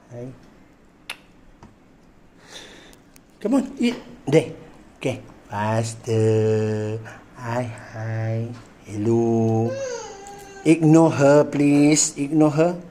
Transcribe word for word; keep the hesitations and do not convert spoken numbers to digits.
Hi. Come on, eat. There. Okay. Faster. Hi, hi. Hello. Ignore her, please. Ignore her.